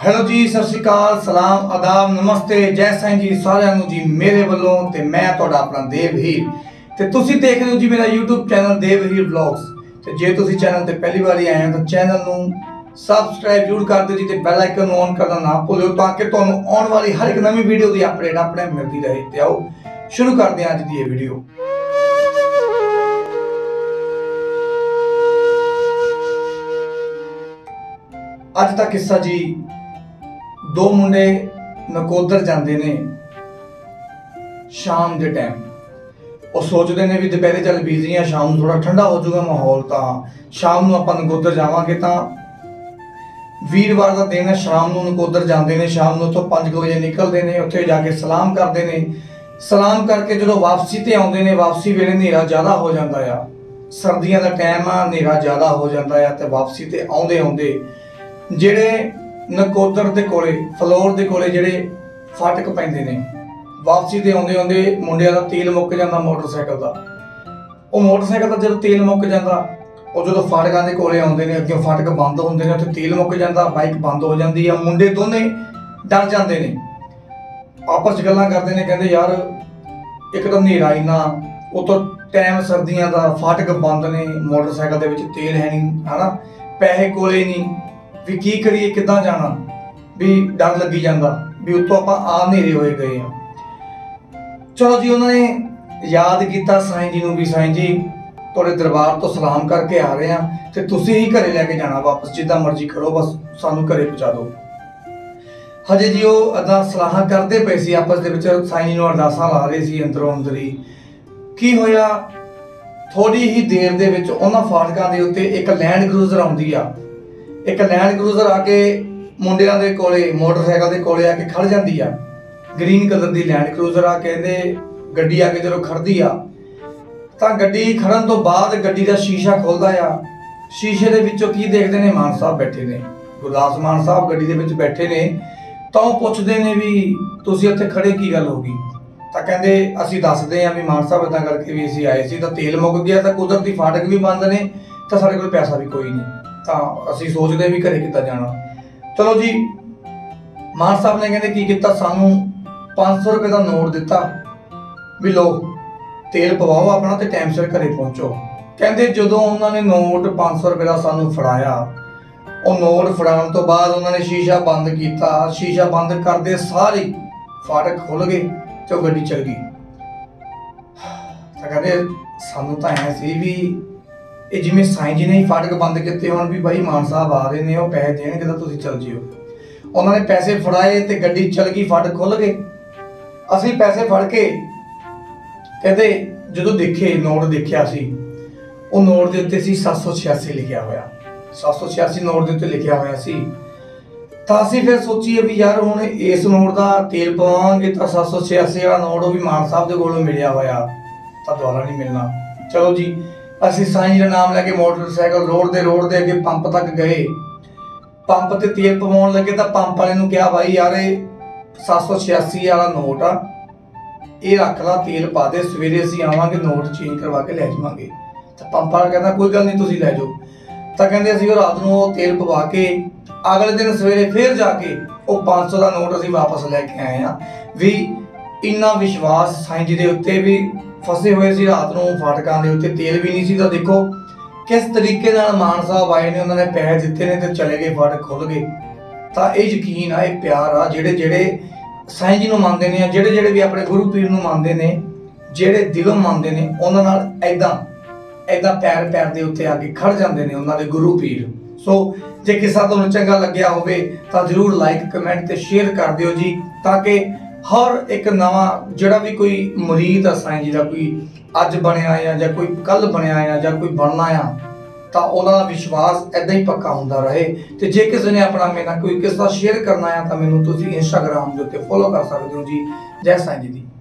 Hello जी, सत श्री अकाल, सलाम, आदाब, नमस्ते, जय साईं जी साਰਿਆਂ ਨੂੰ जी मेरे ਵੱਲੋਂ ਤੇ मैं ਤੁਹਾਡਾ ਆਪਣਾ देवहीर ਤੇ ਤੁਸੀਂ ਦੇਖ ਰਹੇ ਹੋ ਜੀ मेरा YouTube ਚੈਨਲ देवहीर ਵਲੌਗਸ। ਤੇ ਜੇ ਤੁਸੀਂ ਚੈਨਲ ਤੇ ਪਹਿਲੀ ਵਾਰੀ ਆਏ ਹੋ ਤਾਂ ਚੈਨਲ ਨੂੰ ਸਬਸਕ੍ਰਾਈਬ ਜ਼ਰੂਰ ਕਰ ਦਿਓ ਜੀ ਤੇ ਬੈਲ ਆਈਕਨ ਨੂੰ ਔਨ ਕਰਨਾ ਨਾ ਭੁੱਲਿਓ ਤਾਂ ਕਿ ਤੁਹਾਨੂੰ ਆਉਣ ਵਾਲੀ ਹਰ ਇੱਕ ਨਵੀਂ ਵੀਡੀਓ ਦੀ ਅਪਡੇਟ ਆਪਣੇ ਮਿਲਦੀ ਰਹੇ। ਤੇ ਆਓ ਸ਼ੁਰੂ ਕਰਦੇ ਹਾਂ ਅੱਜ ਦੀ ਇਹ ਵੀਡੀਓ। ਅੱਜ ਦਾ ਕਿੱਸਾ ਜੀ, दो मुंडे नकोदर जाते ने शाम के टाइम। और सोचते ने भी दोपहरे चल बिजी हाँ, शाम थोड़ा ठंडा हो जाऊगा माहौल, तो शाम को आप नकोदर जावांगे। तो वीरवार का दिन है, शाम को नकोदर जाते हैं। शाम को उतों 5 बजे निकलते हैं, उत्थे जाके सलाम करते हैं। सलाम करके जो वापसी ते आउंदे ने, वापसी वेले नेरा ज़्यादा हो जाता है। सर्दियों का टाइम आ, नेरा ज़्यादा हो जाता है। तो वापसी ते आउंदे आउंदे जेड़े नकोदर दे कोले फलोर दे कोले जेड़े फाटक पैंदे ने, वापसी ते आउंदे आउंदे मुंडिया दा तेल मुक जांदा मोटरसाइकिल दा। ओ मोटरसाइकिल दा जदों तेल मुक जांदा, ओ जदों फाटकां दे कोले आउंदे ने, अग्गे फाटक बंद हुंदे ने, उत्थे तेल मुक जांदा, बाइक बंद हो जांदी है। मुंडे दोने डर जांदे ने, आपस च गल्लां करदे ने, कहंदे यार एक तां नेरा इन्ना, उतों टाइम सर्दियां दा, फाटक बंद ने, मोटरसाइकिल दे विच तेल है नहीं, है ना, पैसे कोले नहीं, भी की करिए, किद्दां जाना, भी डर लगी जाता भी उत्तों आप आ नेरे होए गए हैं। चलो जी, उन्होंने याद किया साईं जी नूं भी साईं जी तुहाडे दरबार तो सलाम करके आ रहे हैं, तो तुसीं ही घरे लैके जाना वापस, जिद्दां मर्जी करो, बस सानूं घरे पहुँचा दो। हजे जी वो अदा सलाहां करते पे सी आपस दे विच, साईं जी नूं अरदासां ला रहे सी अंदरों अंदर ही। की होया, थोड़ी ही देर दे विच उन्हां फाटकां दे उत्ते एक लैंड क्रूज़र आउंदी आ। एक लैंड क्रूज़र आके मुंडियां दे कोले मोटरसाइकिल दे कोले आके खड़ जांदी आ। ग्रीन कलर दी लैंड क्रूज़र आ, कहंदे गड्डी आके जदों खड़दी आ तां गड्डी खड़न तो बाद गड्डी दा शीशा खुलदा आ। शीशे दे विचों की देखदे ने, मान साहब बैठे ने, गुरदास मान साहब गड्डी दे विच बैठे ने। तां ओह पुछदे ने भी तुसीं उत्थे खड़े की गल हो गई? तां कहंदे असीं दसदे आ भी मान साहब इदां करके भी असीं आए सी, तां तेल मुक गया, तां कुदरती फाटक भी बंद ने, तां साडे कोल पैसा भी कोई नहीं, तां असीं सोचदे भी घरे किद्दां जाना। चलो जी, मान साहब ने कहते की किया, सानू 500 रुपए का नोट दिता भी लो तेल पवाओ अपना ते टाइम सिर घरे पहुंचो। कहते जो उन्होंने नोट 500 रुपए का सानू फड़ाया, और नोट फड़ाने तो बाद उन्होंने शीशा बंद किया। शीशा बंद करते सारे फाटक खुल गए तो गड्डी चल गई। तो कहते सानू तो ऐ सी भी ये जिवें साईं जी ने ही फाटक बंद किए होण भी भाई मान साहब आ रहे हैं, वो पैसे देणगे तां तुसीं चल जिओ। उन्होंने पैसे फड़ाए तो गड्डी चल गई, फाटक खुल गए। असीं पैसे फड़ के कहते जो देखे नोट देखिया सी, वो नोट के उत्ते सी 786 लिखिया होया, 786 नोट के उत्ते लिखिया होया सी। तां असीं फिर सोचीए भी यार हुण इस नोट का तेल पवावांगे तां 786 वाला नोट भी मान साहब के कोलों मिलिया होया तां दोबारा नहीं मिलना। चलो जी, असीं साईं जी का नाम लैके मोटरसाइकिल रोड दे अगे पंप तक गए। पंप ते तेल पवाउण लगे तो पंप वाले नूं कहा भाई यार 786 वाला नोट आ, ये रख ला, तेल पा दे, सवेरे असीं आवांगे नोट चेंज करवा के लै जावांगे। तो पंप वाला कहता कोई गल नहीं, तुसीं लै जाओ। तो कहंदे असीं रात नूं तेल पवा के अगले दिन सवेरे फिर जाके वो 500 का नोट असीं वापस लैके आए हैं। भी इन्ना विश्वास साईं जी दे उत्ते भी फसे हुए सी, रात नूं फाटकां दे उत्ते तेल भी नहीं सी। तो देखो किस तरीके नाल मान साहब आए ने, उन्होंने पैसे दिते ने ते चले गए, फाटक खुल गए। तो ये यकीन आ, ये प्यार आ, जेड़े जेड़े साईं जी नूं मनदे ने, जेड़े जेड़े भी अपने गुरु पीर नूं मनदे ने, जेड़े दिलों मनदे ने, उन्हां नाल ऐदां ऐदां पैर पैर दे उत्ते आके खड़ जांदे ने उन्हां दे गुरु पीर। सो जे किस्सा तुहानूं चंगा लग्या होवे तां जरूर लाइक कमेंट ते शेयर कर दिओ जी, ताकि हर एक नवा जोड़ा भी कोई मुरीद आ साईं जी का, कोई अज बनया या जां कोई कल बनया या जां कोई बनना आ, तो उन्होंने विश्वास ऐदा ही पक्का होंदा रहे। तो जे किसी ने अपना मेरे कोई किस्सा शेयर करना है तो मैनूं तुसीं इंस्टाग्राम के उत्ते फॉलो कर सकते हो जी। जय साईं जी दी।